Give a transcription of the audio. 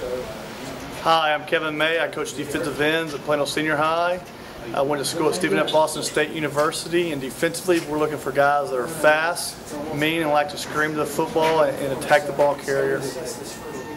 Hi, I'm Kevin May. I coach defensive ends at Plano Senior High. I went to school at Stephen F. Boston State University, and defensively we're looking for guys that are fast, mean, and like to scream to the football and attack the ball carrier.